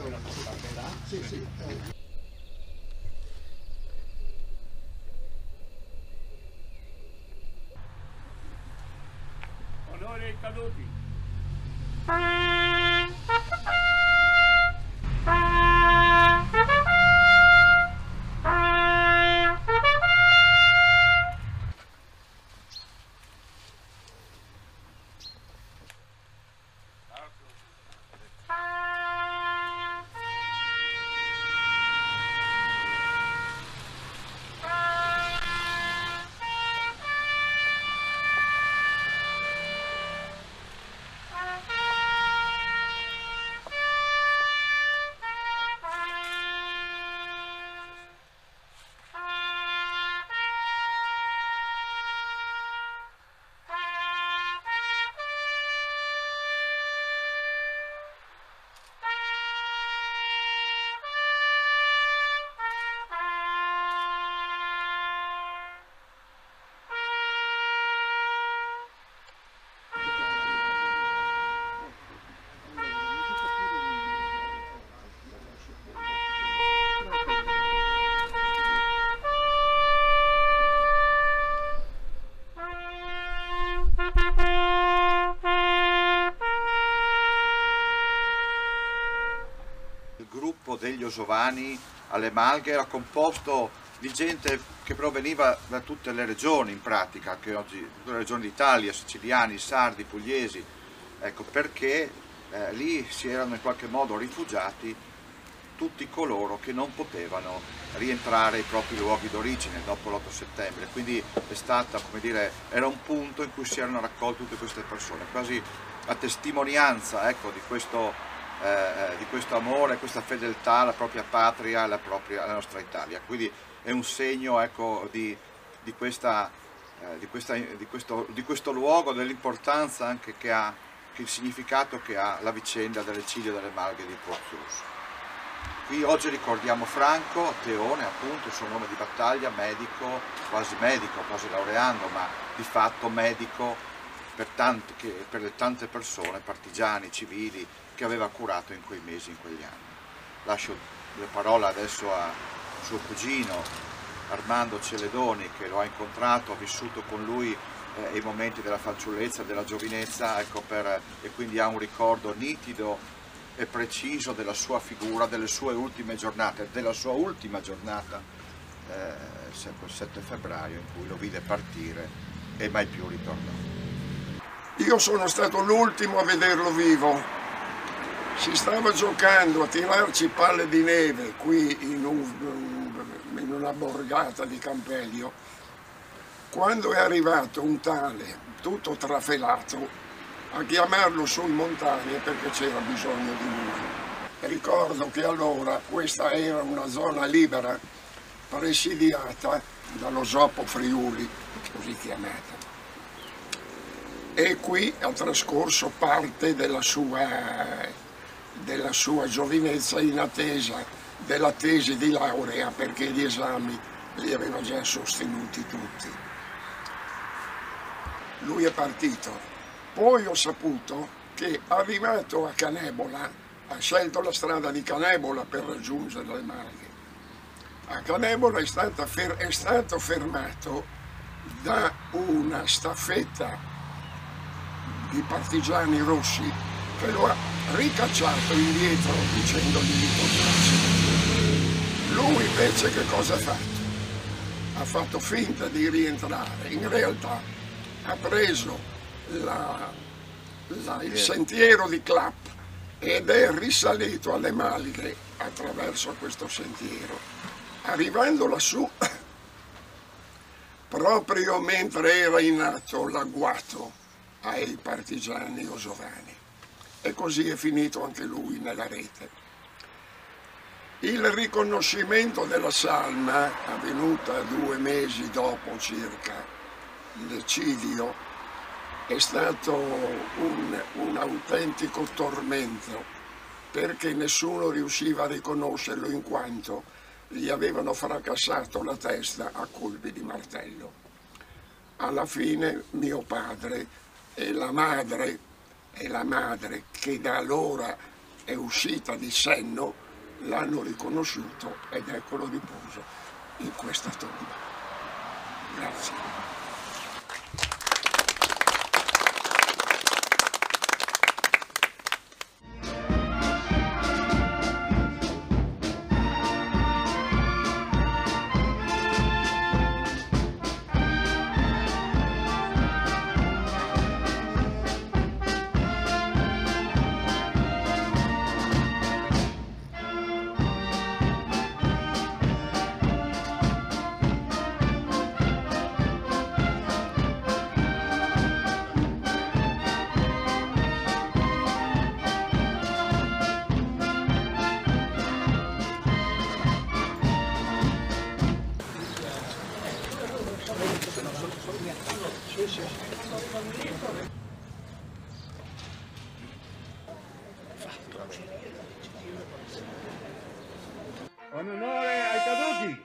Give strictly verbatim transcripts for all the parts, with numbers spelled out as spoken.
quella parte là. Sì, sì. Eh. Onore ai caduti. Il gruppo degli Osovani alle Malghe era composto di gente che proveniva da tutte le regioni, in pratica, che oggi, tutte le regioni d'Italia, siciliani, sardi, pugliesi, ecco, perché eh, lì si erano in qualche modo rifugiati tutti coloro che non potevano rientrare ai propri luoghi d'origine dopo l'otto settembre, quindi è stata, come dire, era un punto in cui si erano raccolte tutte queste persone, quasi a testimonianza, ecco, di questo Eh, di questo amore, questa fedeltà alla propria patria, alla, propria, alla nostra Italia. Quindi è un segno, ecco, di, di, questa, eh, di, questa, di, questo, di questo luogo, dell'importanza anche che ha, che il significato che ha la vicenda dell'eccidio delle Malghe di Porzius. Qui oggi ricordiamo Franco Teone, appunto, il suo nome di battaglia, medico, quasi medico, quasi laureando, ma di fatto medico per, tanti, che, per le tante persone, partigiani, civili, che aveva curato in quei mesi, in quegli anni. Lascio la parola adesso a suo cugino Armando Celedoni, che lo ha incontrato, ha vissuto con lui eh, i momenti della fanciullezza, della giovinezza, ecco, per, e quindi ha un ricordo nitido e preciso della sua figura, delle sue ultime giornate, della sua ultima giornata, eh, il sette febbraio, in cui lo vide partire e mai più ritornò. Io sono stato l'ultimo a vederlo vivo. Si stava giocando a tirarci palle di neve qui in, un, in una borgata di Campeglio, quando è arrivato un tale, tutto trafelato, a chiamarlo su in montagna perché c'era bisogno di lui. Ricordo che allora questa era una zona libera, presidiata dallo Zoppo Friuli, così chiamata. E qui ha trascorso parte della sua... della sua giovinezza in attesa della tesi di laurea, perché gli esami li aveva già sostenuti tutti. Lui è partito. Poi ho saputo che arrivato a Canebola, ha scelto la strada di Canebola per raggiungere le Malghe. A Canebola è, stata fer- è stato fermato da una staffetta di partigiani rossi che lo ha ricacciato indietro dicendogli di tornarsi. Lui invece che cosa ha fatto? Ha fatto finta di rientrare, in realtà ha preso la, la, il sentiero di Clap ed è risalito alle Malghe attraverso questo sentiero. Arrivando lassù, proprio mentre era in atto l'agguato ai partigiani osovani. E così è finito anche lui nella rete. Il riconoscimento della salma, avvenuta due mesi dopo circa l'eccidio, è stato un, un autentico tormento, perché nessuno riusciva a riconoscerlo in quanto gli avevano fracassato la testa a colpi di martello. Alla fine mio padre e la madre e la madre che da allora è uscita di senno, l'hanno riconosciuto ed eccolo riposo in questa tomba. Grazie. Onore ai caduti!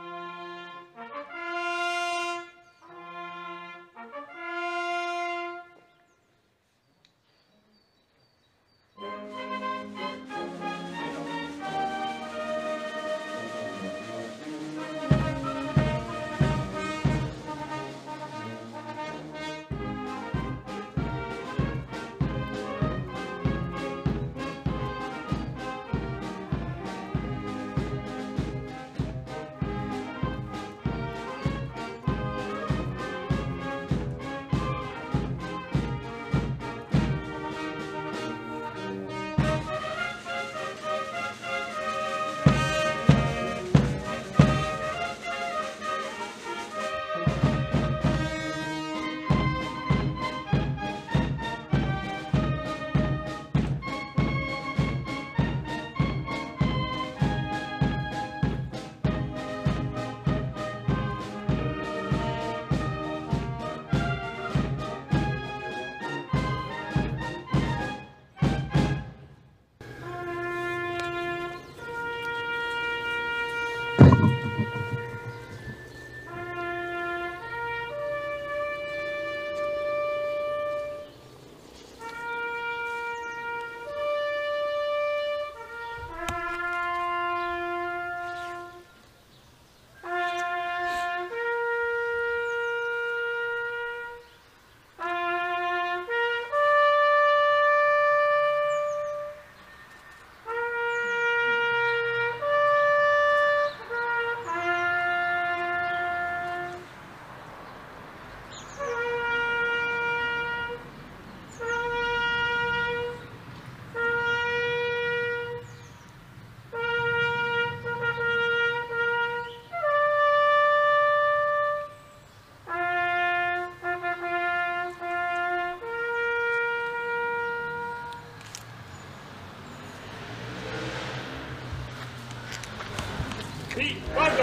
Sì, quando?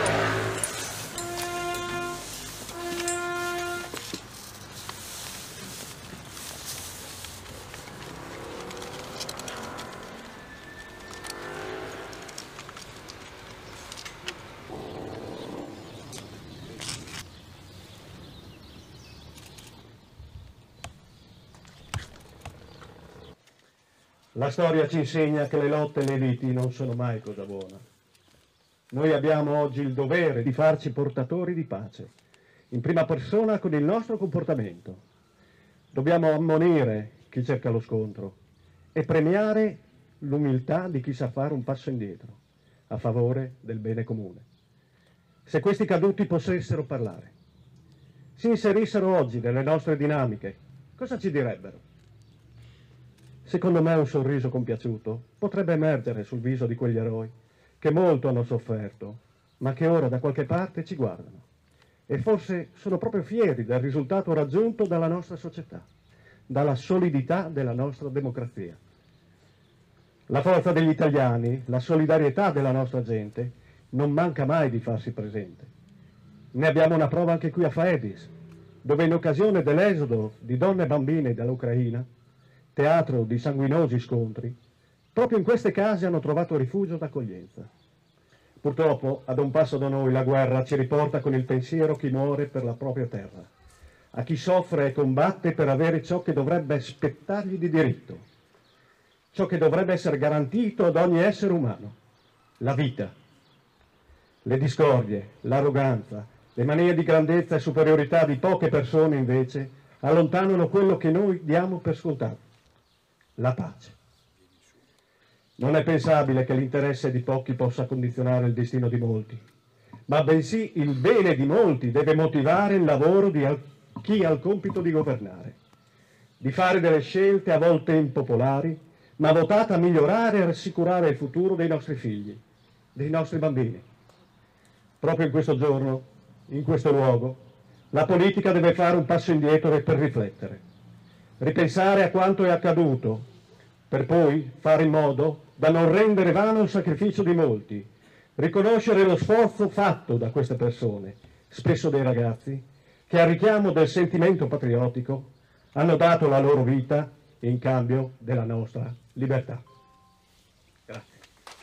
La storia ci insegna che le lotte e le liti non sono mai cosa buona. Noi abbiamo oggi il dovere di farci portatori di pace, in prima persona con il nostro comportamento. Dobbiamo ammonire chi cerca lo scontro e premiare l'umiltà di chi sa fare un passo indietro, a favore del bene comune. Se questi caduti potessero parlare, si inserissero oggi nelle nostre dinamiche, cosa ci direbbero? Secondo me un sorriso compiaciuto potrebbe emergere sul viso di quegli eroi che molto hanno sofferto, ma che ora da qualche parte ci guardano. E forse sono proprio fieri del risultato raggiunto dalla nostra società, dalla solidità della nostra democrazia. La forza degli italiani, la solidarietà della nostra gente non manca mai di farsi presente. Ne abbiamo una prova anche qui a Faedis, dove in occasione dell'esodo di donne e bambine dall'Ucraina, teatro di sanguinosi scontri, proprio in queste case hanno trovato rifugio d'accoglienza. Purtroppo, ad un passo da noi, la guerra ci riporta con il pensiero a chi muore per la propria terra, a chi soffre e combatte per avere ciò che dovrebbe spettargli di diritto. ciò che dovrebbe essere garantito ad ogni essere umano, la vita. Le discordie, l'arroganza, le manie di grandezza e superiorità di poche persone invece allontanano quello che noi diamo per scontato, la pace. Non è pensabile che l'interesse di pochi possa condizionare il destino di molti, ma bensì il bene di molti deve motivare il lavoro di chi ha il compito di governare, di fare delle scelte a volte impopolari, ma votate a migliorare e rassicurare il futuro dei nostri figli, dei nostri bambini. Proprio in questo giorno, in questo luogo, la politica deve fare un passo indietro per riflettere, ripensare a quanto è accaduto, per poi fare in modo da non rendere vano il sacrificio di molti, riconoscere lo sforzo fatto da queste persone, spesso dei ragazzi, che al richiamo del sentimento patriottico hanno dato la loro vita in cambio della nostra libertà. Grazie.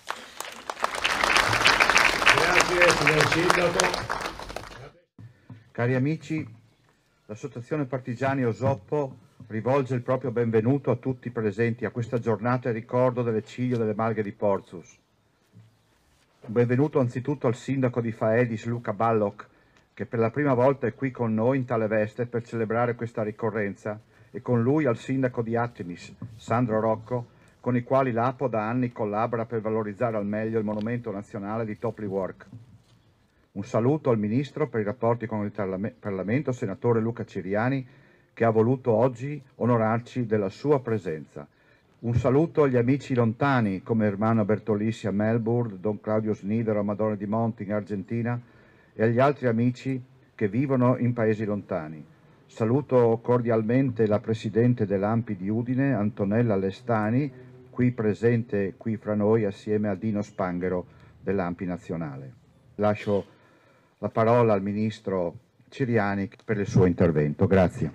Grazie, signor Sindaco. Cari amici, l'Associazione Partigiani Osoppo rivolge il proprio benvenuto a tutti i presenti a questa giornata in ricordo dell'eccidio delle Malghe di Porzus. Un benvenuto anzitutto al sindaco di Faedis, Luca Balloch, che per la prima volta è qui con noi in tale veste per celebrare questa ricorrenza, e con lui al sindaco di Attimis, Sandro Rocco, con i quali l'A P O da anni collabora per valorizzare al meglio il monumento nazionale di Topli Work. Un saluto al Ministro per i rapporti con il Parlamento, senatore Luca Ciriani, che ha voluto oggi onorarci della sua presenza. Un saluto agli amici lontani come Ermanno Bertolissi a Melbourne, Don Claudio Snidero a Madonna di Monti in Argentina e agli altri amici che vivono in paesi lontani. Saluto cordialmente la Presidente dell'A M P I di Udine, Antonella Lestani, qui presente qui fra noi assieme a Dino Spanghero dell'A M P I nazionale. Lascio la parola al Ministro Ciriani per il suo intervento. Grazie.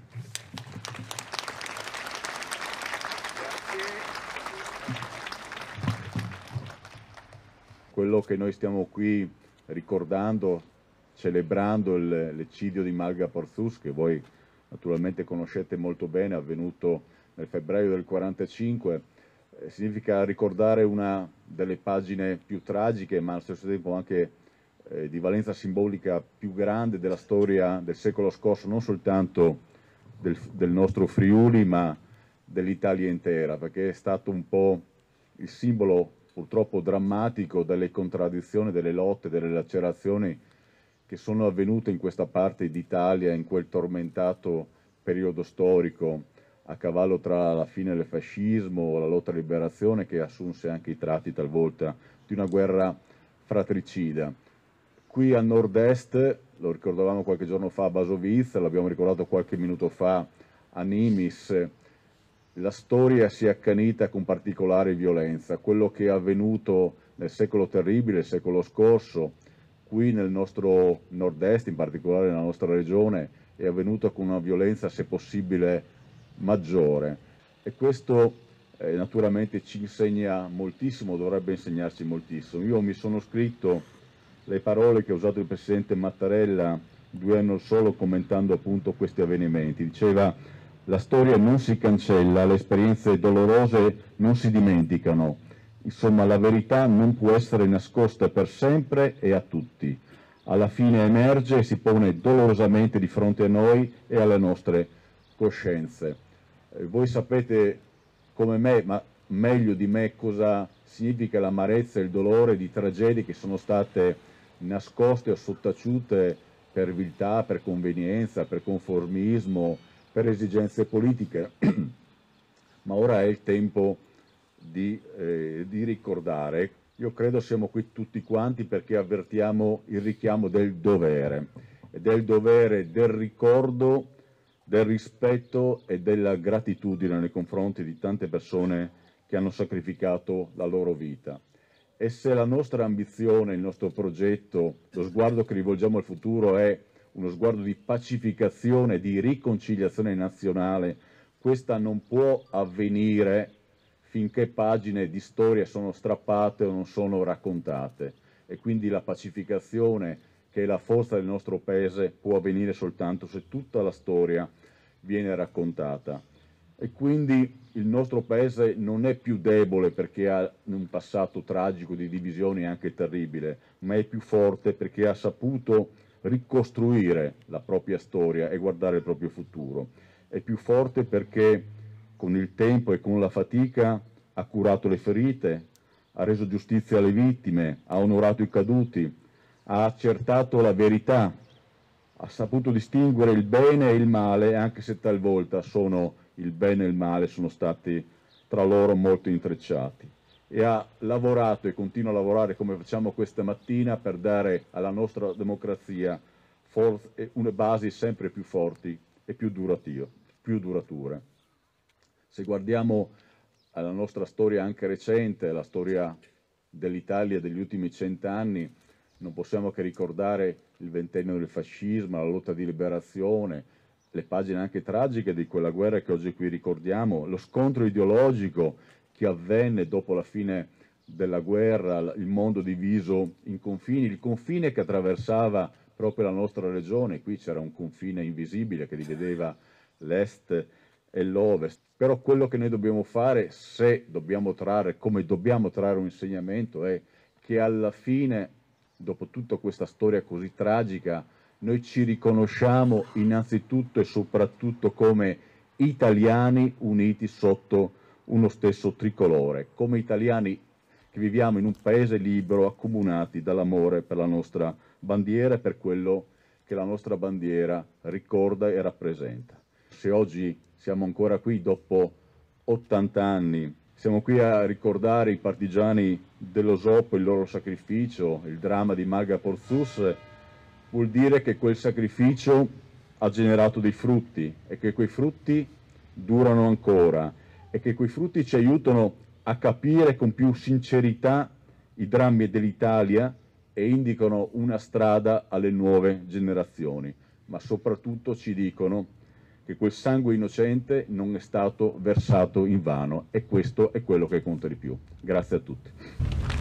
Quello che noi stiamo qui ricordando, celebrando l'eccidio di Malga Porzus, che voi naturalmente conoscete molto bene, è avvenuto nel febbraio del quarantacinque, eh, significa ricordare una delle pagine più tragiche, ma allo stesso tempo anche eh, di valenza simbolica più grande della storia del secolo scorso, non soltanto del, del nostro Friuli, ma dell'Italia intera, perché è stato un po' il simbolo purtroppo drammatico delle contraddizioni, delle lotte, delle lacerazioni che sono avvenute in questa parte d'Italia in quel tormentato periodo storico, a cavallo tra la fine del fascismo, la lotta alla liberazione, che assunse anche i tratti talvolta di una guerra fratricida. Qui a nord-est, lo ricordavamo qualche giorno fa a Basovizza, l'abbiamo ricordato qualche minuto fa a Nimis, la storia si è accanita con particolare violenza. Quello che è avvenuto nel secolo terribile, il secolo scorso, qui nel nostro nord-est, in particolare nella nostra regione, è avvenuto con una violenza, se possibile, maggiore. E questo eh, naturalmente ci insegna moltissimo, dovrebbe insegnarci moltissimo. Io mi sono scritto le parole che ha usato il Presidente Mattarella due anni or solo commentando appunto questi avvenimenti. Diceva: la storia non si cancella, le esperienze dolorose non si dimenticano. Insomma, la verità non può essere nascosta per sempre e a tutti. Alla fine emerge e si pone dolorosamente di fronte a noi e alle nostre coscienze. Eh, voi sapete come me, ma meglio di me, cosa significa l'amarezza e il dolore di tragedie che sono state nascoste o sottaciute per viltà, per convenienza, per conformismo, per esigenze politiche. Ma ora è il tempo Di, eh, di ricordare. Io credo siamo qui tutti quanti perché avvertiamo il richiamo del dovere, e del dovere del ricordo, del rispetto e della gratitudine nei confronti di tante persone che hanno sacrificato la loro vita. E se la nostra ambizione, il nostro progetto, lo sguardo che rivolgiamo al futuro è uno sguardo di pacificazione, di riconciliazione nazionale, questa non può avvenire finché pagine di storia sono strappate o non sono raccontate, e quindi la pacificazione, che è la forza del nostro paese, può avvenire soltanto se tutta la storia viene raccontata. e quindi il nostro paese non è più debole perché ha un passato tragico di divisioni anche terribile, ma è più forte perché ha saputo ricostruire la propria storia e guardare il proprio futuro. È più forte perché con il tempo e con la fatica ha curato le ferite, ha reso giustizia alle vittime, ha onorato i caduti, ha accertato la verità, ha saputo distinguere il bene e il male, anche se talvolta sono il bene e il male sono stati tra loro molto intrecciati, e ha lavorato e continua a lavorare come facciamo questa mattina per dare alla nostra democrazia une basi sempre più forti e più durature. Se guardiamo alla nostra storia anche recente, la storia dell'Italia degli ultimi cent'anni, non possiamo che ricordare il ventennio del fascismo, la lotta di liberazione, le pagine anche tragiche di quella guerra che oggi qui ricordiamo, lo scontro ideologico che avvenne dopo la fine della guerra, il mondo diviso in confini, il confine che attraversava proprio la nostra regione. Qui c'era un confine invisibile che divideva l'est e l'ovest, però quello che noi dobbiamo fare, se dobbiamo trarre, come dobbiamo trarre un insegnamento, è che alla fine, dopo tutta questa storia così tragica, noi ci riconosciamo innanzitutto e soprattutto come italiani uniti sotto uno stesso tricolore, come italiani che viviamo in un paese libero, accomunati dall'amore per la nostra bandiera e per quello che la nostra bandiera ricorda e rappresenta. Se oggi siamo ancora qui dopo ottanta anni, siamo qui a ricordare i partigiani dell'Osopo, il loro sacrificio, il dramma di Malga Porzus, vuol dire che quel sacrificio ha generato dei frutti e che quei frutti durano ancora e che quei frutti ci aiutano a capire con più sincerità i drammi dell'Italia e indicano una strada alle nuove generazioni, ma soprattutto ci dicono che quel sangue innocente non è stato versato invano, e questo è quello che conta di più. Grazie a tutti.